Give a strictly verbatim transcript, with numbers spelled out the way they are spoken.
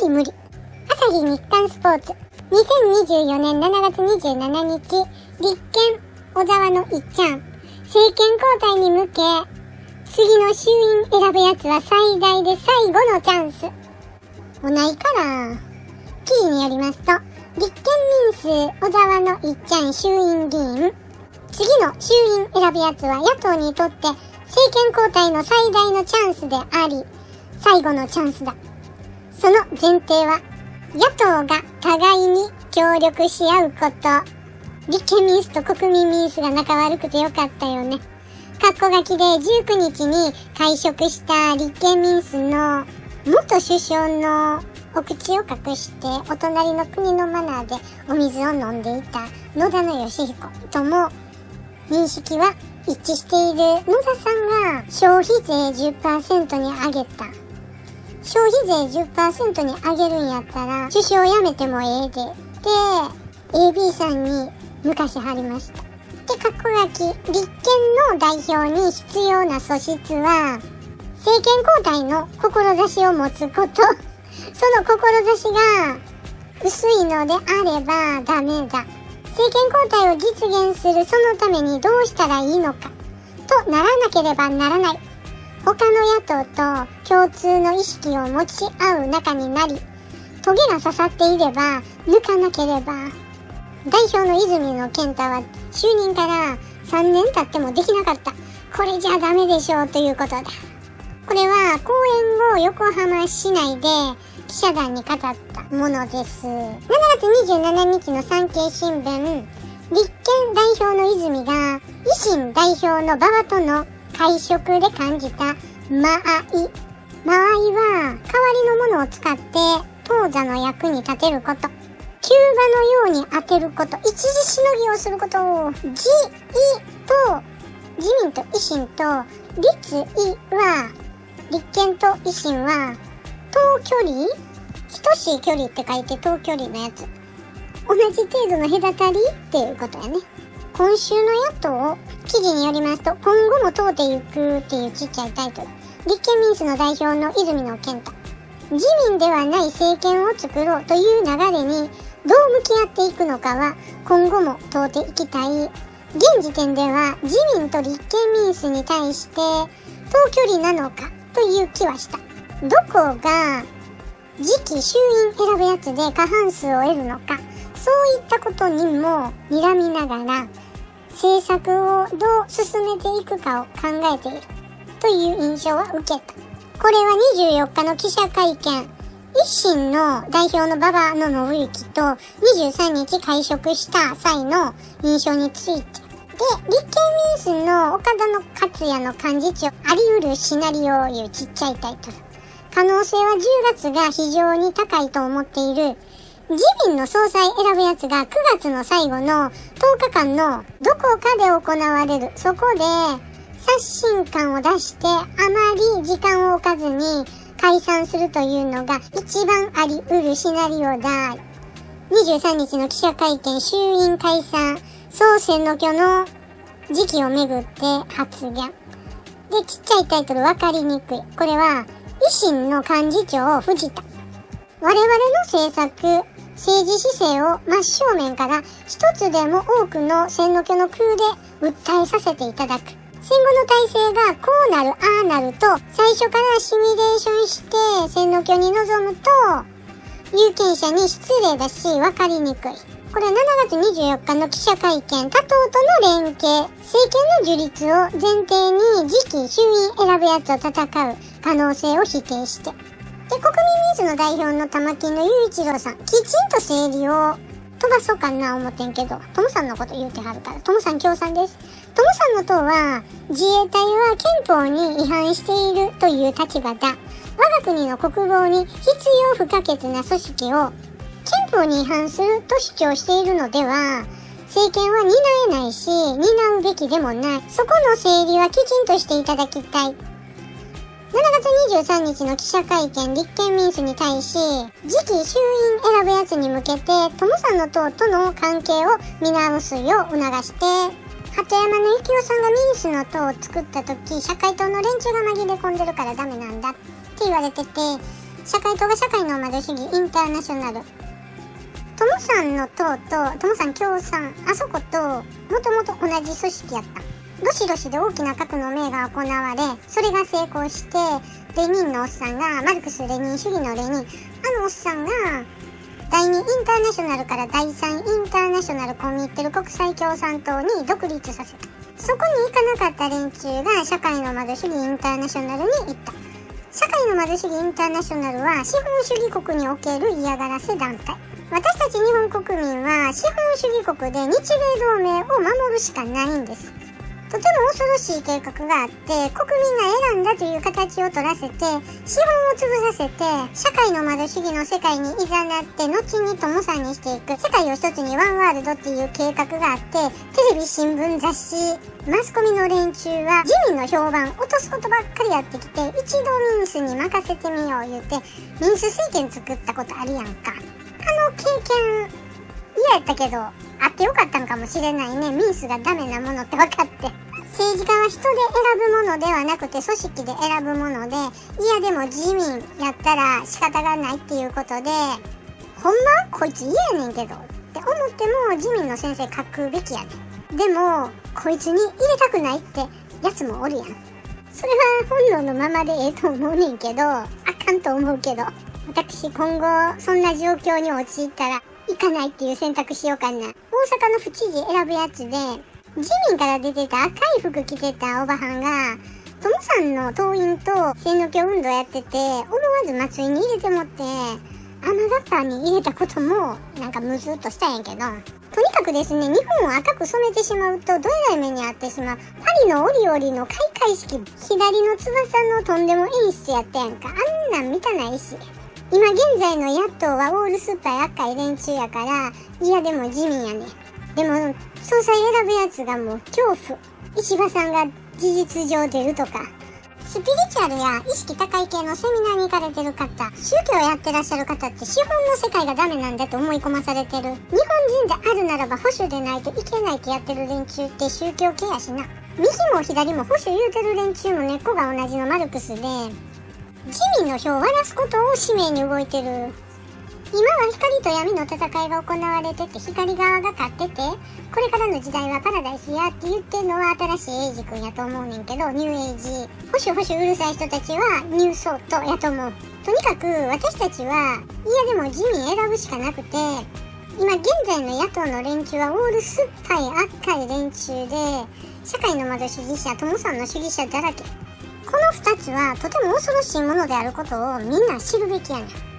理無理。朝日日刊スポーツ。にせんにじゅうよねんしちがつにじゅうしちにち、立憲、小沢のいっちゃん。政権交代に向け、次の衆院選ぶやつは最大で最後のチャンス。おないから、記事によりますと、立憲民主小沢のいっちゃん衆院議員。次の衆院選ぶやつは野党にとって政権交代の最大のチャンスであり、最後のチャンスだ。その前提は、野党が互いに協力し合うこと。立憲民主と国民民主が仲悪くてよかったよね。括弧書きでじゅうくにちに会食した立憲民主の元首相のお口を隠してお隣の国のマナーでお水を飲んでいた野田の義彦とも認識は一致している。野田さんが消費税 じゅっパーセント に上げた。消費税 じゅっパーセント に上げるんやったら首相辞めてもええで。で、エービー さんに抜かしはりました。で、括弧書き、立憲の代表に必要な素質は、政権交代の志を持つこと。その志が薄いのであればダメだ。政権交代を実現するそのためにどうしたらいいのか、とならなければならない。他の野党と共通の意識を持ち合う仲になり、トゲが刺さっていれば抜かなければ。代表の泉野健太は就任からさんねん経ってもできなかった。これじゃダメでしょうということだ。これは講演後横浜市内で記者団に語ったものです。しちがつにじゅうしちにちの産経新聞、立憲代表の泉が維新代表の馬場との会食で感じた間合い。間合いは代わりのものを使って当座の役に立てること。急場のように当てること。一時しのぎをすることを、自、意と、自民と維新と、立、意は、立憲と維新は、等距離？等しい距離って書いて等距離のやつ。同じ程度の隔たりっていうことやね。今週の野党、記事によりますと、今後も問うていくっていうちっちゃいタイトル。立憲民主の代表の泉野健太。自民ではない政権を作ろうという流れに、どう向き合っていくのかは今後も問うていきたい。現時点では自民と立憲民主に対して等距離なのかという気はした。どこが次期衆院選ぶやつで過半数を得るのか、そういったことにも睨みながら政策をどう進めていくかを考えているという印象は受けた。これはにじゅうよっかの記者会見、維新の代表の馬場野信之とにじゅうさんにち会食した際の印象について。で、立憲民主の岡田の克也の幹事長、あり得るシナリオをいうちっちゃいタイトル。可能性はじゅうがつが非常に高いと思っている。自民の総裁選ぶやつがくがつの最後のとおかかんのどこかで行われる。そこで刷新感を出してあまり時間を置かずに解散するというのが一番あり得るシナリオだ。にじゅうさんにちの記者会見、衆院解散、総選挙の時期をめぐって発言。で、ちっちゃいタイトル分かりにくい。これは、維新の幹事長藤田。我々の政策、政治姿勢を真正面から一つでも多くの選挙の空で訴えさせていただく。戦後の体制がこうなる、ああなると、最初からシミュレーションして選挙に臨むと、有権者に失礼だし分かりにくい。これはしちがつにじゅうよっかの記者会見、他党との連携、政権の樹立を前提に次期衆院選ぶやつを戦う可能性を否定して。で、国民民主の代表の玉木の雄一郎さん、きちんと整理を飛ばそうかな思ってんけど、トムさんのこと言うてはるから、トムさん共産です。トムさんの党は、自衛隊は憲法に違反しているという立場だ。我が国の国防に必要不可欠な組織を憲法に違反すると主張しているのでは、政権は担えないし、担うべきでもない。そこの整理はきちんとしていただきたい。しちがつにじゅうさんにちの記者会見、立憲民主に対し、次期衆院選ぶやつに向けて、トムさんの党との関係を見直すよう促して、鳩山の幸男さんが民主の党を作った時、社会党の連中が紛れ込んでるからダメなんだって言われてて、 社会党が社会の窓主義インターナショナル。トモさんの党とトモさん共産、あそこともともと同じ組織やった。ロシロシで大きな核の命が行われ、それが成功して、レニンのおっさんが、マルクス・レニン主義のレニン、あのおっさんが、第二インターナショナルから第三インターナショナルコミッテル国際共産党に独立させた。そこに行かなかった連中が社会の窓主義インターナショナルに行った。社会の窓主義インターナショナルは資本主義国における嫌がらせ団体。私たち日本国民は資本主義国で日米同盟を守るしかないんです。とても恐ろしい計画があって、国民が選んだという形を取らせて、資本を潰させて、社会の窓主義の世界に誘って後に友さんにしていく、世界を一つにワンワールドっていう計画があって、テレビ、新聞、雑誌、マスコミの連中は自民の評判落とすことばっかりやってきて、一度ミンスに任せてみよう言うて、ミンス政権作ったことあるやんか。あの経験、嫌やったけど、あってよかったのかもしれないね。ミンスがダメなものって分かって。政治家は人で選ぶものではなくて組織で選ぶもので、いやでも自民やったら仕方がないっていうことで、ほんまこいつ嫌やねんけどって思っても自民の先生書くべきやねん。でもこいつに入れたくないってやつもおるやん。それは本能のままでええと思うねんけど、あかんと思うけど、私今後そんな状況に陥ったら行かないっていう選択しようかな。大阪の府知事選ぶやつで、自民から出てた赤い服着てたおばはんが、トモさんの党員と選挙運動やってて、思わず松井に入れてもって、雨がっぱに入れたことも、なんかムズっとしたんやけど、とにかくですね、日本を赤く染めてしまうと、どえらい目に遭ってしまう。パリの折々の開会式、左の翼のとんでも演出やったやんか。あんなん見たないし。今現在の野党はオールスーパー赤い連中やから、いやでも自民やね。でも、総裁選ぶやつがもう恐怖。石破さんが事実上出るとか。スピリチュアルや意識高い系のセミナーに行かれてる方、宗教やってらっしゃる方って資本の世界がダメなんだと思い込まされてる。日本人であるならば保守でないといけないってやってる連中って宗教系やしな。右も左も保守言うてる連中も根っこが同じのマルクスで、自民の票を割らすことを使命に動いてる。今は光と闇の戦いが行われてて、光側が勝ってて、これからの時代はパラダイスやって言ってるのは新しいエイジ君やと思うねんけど、ニューエイジ。保守保守うるさい人たちはニューソートやと思う。とにかく私たちは、いやでも自民選ぶしかなくて、今現在の野党の連中はオール酸っぱい赤い連中で、社会の窓主義者、トモさんの主義者だらけ。この二つはとても恐ろしいものであることをみんな知るべきやねん。